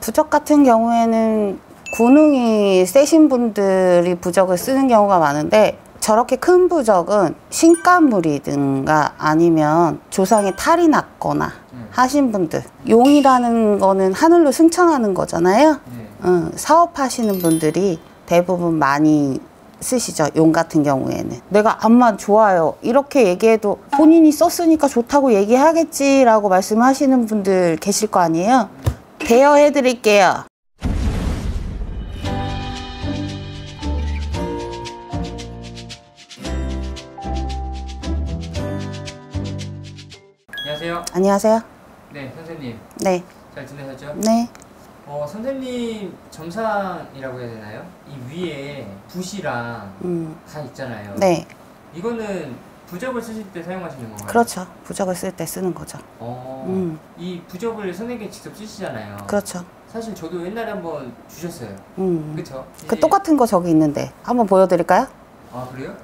부적 같은 경우에는 군웅이 세신 분들이 부적을 쓰는 경우가 많은데, 저렇게 큰 부적은 신가물이든가 아니면 조상에 탈이 났거나 하신 분들, 용이라는 거는 하늘로 승천하는 거잖아요. 사업하시는 분들이 대부분 많이 쓰시죠. 용 같은 경우에는 내가 암만 좋아요 이렇게 얘기해도 본인이 썼으니까 좋다고 얘기하겠지 라고 말씀하시는 분들 계실 거 아니에요. 대여해 드릴게요. 안녕하세요. 안녕하세요. 네, 선생님. 네. 잘 지내셨죠? 네. 선생님 점상이라고 해야 되나요? 이 위에 붓이랑 다 있잖아요. 네. 이거는 부적을 쓰실 때 사용하시는 건가요? 그렇죠. 부적을 쓸 때 쓰는 거죠. 이 부적을 선생님께 직접 쓰시잖아요. 그렇죠. 사실 저도 옛날에 한번 주셨어요. 그쵸? 그 똑같은 거 저기 있는데 한번 보여드릴까요? 아, 그래요?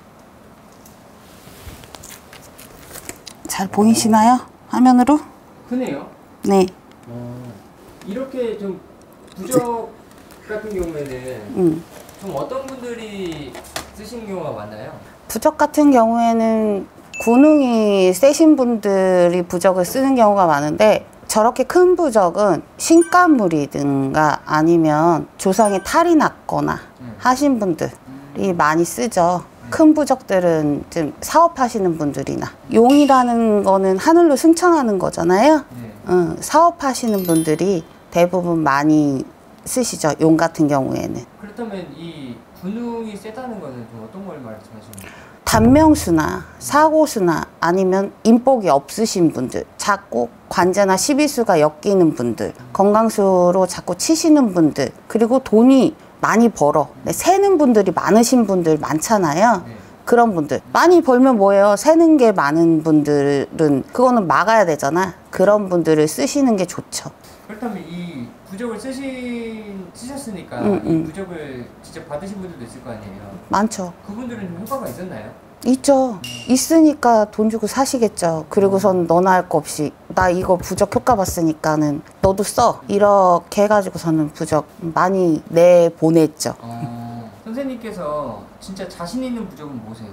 잘 보이시나요? 화면으로? 크네요. 네. 이렇게 좀 부적 같은 경우에는 좀 어떤 분들이 쓰시는 경우가 많나요? 부적 같은 경우에는 군웅이 세신 분들이 부적을 쓰는 경우가 많은데, 저렇게 큰 부적은 신가물이든가 아니면 조상에 탈이 났거나 하신 분들이 많이 쓰죠. 큰 부적들은 좀 사업하시는 분들이나, 용이라는 거는 하늘로 승천하는 거잖아요. 사업하시는 분들이 대부분 많이 쓰시죠. 용 같은 경우에는. 그렇다면 이 군웅이 세다는 거는 좀 어떤 걸 말씀하시는 거예요? 단명수나 사고수나 아니면 인복이 없으신 분들, 자꾸 관제나 십이수가 엮이는 분들, 건강수로 자꾸 치시는 분들, 그리고 돈이 많이 벌어 새는 분들이 많으신 분들 많잖아요. 그런 분들 많이 벌면 뭐예요? 새는 게 많은 분들은 그거는 막아야 되잖아. 그런 분들을 쓰시는 게 좋죠. 그렇다면 이 부적을 쓰셨으니까 이 부적을 직접 받으신 분들도 있을 거 아니에요? 많죠. 그분들은 좀 효과가 있었나요? 있죠. 있으니까 돈 주고 사시겠죠. 그리고선 너나 할 거 없이 나 이거 부적 효과 봤으니까는 너도 써 이렇게 해가지고서는 부적 많이 내보냈죠. 선생님께서 진짜 자신 있는 부적은 뭐세요?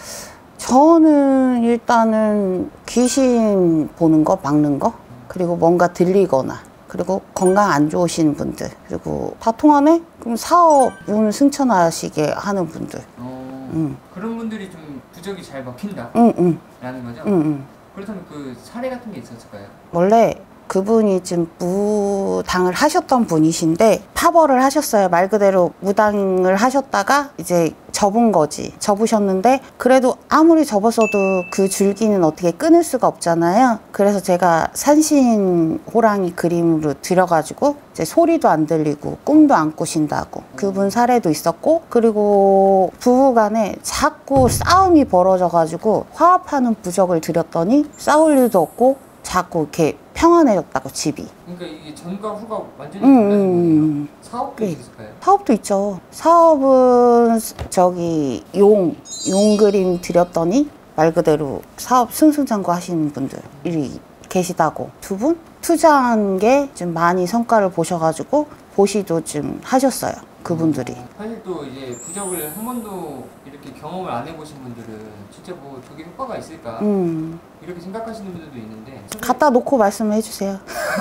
저는 일단은 귀신 보는 거, 막는 거, 그리고 뭔가 들리거나, 그리고 건강 안 좋으신 분들, 그리고 다 통하네? 그럼 사업 운 승천하시게 하는 분들. 그런 분들이 좀 부적이 잘 먹힌다? 라는 거죠? 그렇다면 그 사례 같은 게 있었을까요? 원래 그분이 좀 무당을 하셨던 분이신데 파벌을 하셨어요. 말 그대로 무당을 하셨다가 이제 접은 거지. 접으셨는데 그래도 아무리 접었어도 그 줄기는 어떻게 끊을 수가 없잖아요. 그래서 제가 산신 호랑이 그림으로 들여가지고 이제 소리도 안 들리고 꿈도 안 꾸신다고 그분 사례도 있었고, 그리고 부부간에 자꾸 싸움이 벌어져가지고 화합하는 부적을 드렸더니 싸울 일도 없고 자꾸 이렇게 평안해졌다고 집이. 그러니까 이게 전과 후가 완전히 달라진 거예요? 사업도 있을까요? 사업도 있죠. 사업은 저기 용 그림 드렸더니 말 그대로 사업 승승장구 하시는 분들이 계시다고. 두 분 투자한 게 좀 많이 성과를 보셔가지고 보시도 좀 하셨어요. 그분들이. 사실 또 이제 부적을 한 번도 이렇게 경험을 안 해보신 분들은 진짜 뭐 저게 효과가 있을까 이렇게 생각하시는 분들도 있는데, 갖다 놓고 말씀해 주세요.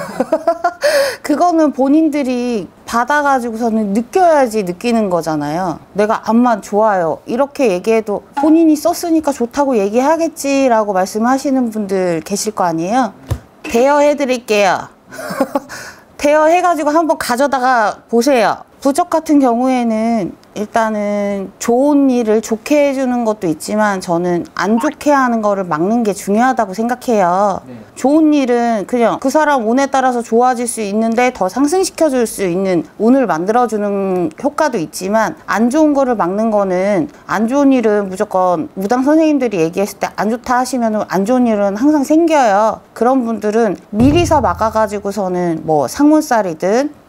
그거는 본인들이 받아가지고서는 느껴야지 느끼는 거잖아요. 내가 암만 좋아요 이렇게 얘기해도 본인이 썼으니까 좋다고 얘기하겠지 라고 말씀하시는 분들 계실 거 아니에요. 대여해 드릴게요. 대여해가지고 한번 가져다가 보세요. 부적 같은 경우에는 일단은 좋은 일을 좋게 해주는 것도 있지만 저는 안 좋게 하는 거를 막는 게 중요하다고 생각해요. 좋은 일은 그냥 그 사람 운에 따라서 좋아질 수 있는데 더 상승시켜 줄 수 있는 운을 만들어주는 효과도 있지만, 안 좋은 거를 막는 거는, 안 좋은 일은 무조건 무당 선생님들이 얘기했을 때 안 좋다 하시면 안 좋은 일은 항상 생겨요. 그런 분들은 미리서 막아가지고서는 뭐 상문살이든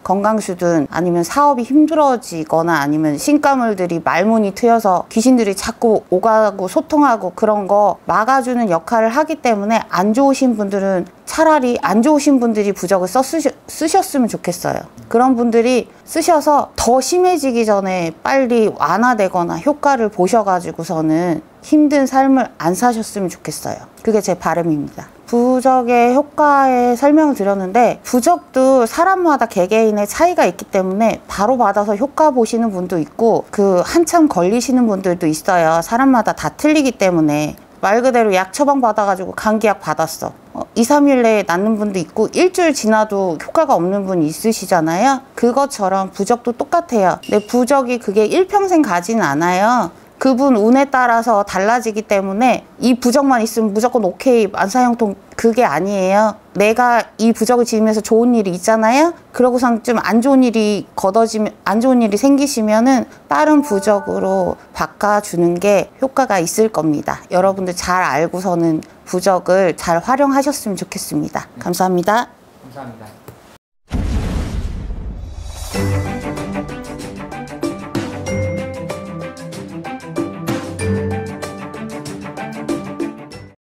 건강수든 아니면 사업이 힘들어지거나 아니면 신가물들이 말문이 트여서 귀신들이 자꾸 오가고 소통하고 그런 거 막아주는 역할을 하기 때문에 안 좋으신 분들은 차라리 안 좋으신 분들이 부적을 쓰셨으면 좋겠어요. 그런 분들이 쓰셔서 더 심해지기 전에 빨리 완화되거나 효과를 보셔가지고서는 힘든 삶을 안 사셨으면 좋겠어요. 그게 제 바람입니다. 부적의 효과에 설명을 드렸는데 부적도 사람마다 개개인의 차이가 있기 때문에 바로 받아서 효과 보시는 분도 있고 한참 걸리시는 분들도 있어요. 사람마다 다 틀리기 때문에 말 그대로 약 처방 받아가지고 감기약 받았어. 2, 3일 내에 낫는 분도 있고 일주일 지나도 효과가 없는 분이 있으시잖아요. 그것처럼 부적도 똑같아요. 근데 부적이 그게 일평생 가지는 않아요. 그분 운에 따라서 달라지기 때문에 이 부적만 있으면 무조건 오케이 만사형통 그게 아니에요. 내가 이 부적을 지으면서 좋은 일이 있잖아요. 그러고선 좀 안 좋은 일이 안 좋은 일이 생기시면은 다른 부적으로 바꿔주는 게 효과가 있을 겁니다. 여러분들 잘 알고서는 부적을 잘 활용하셨으면 좋겠습니다. 감사합니다. 감사합니다.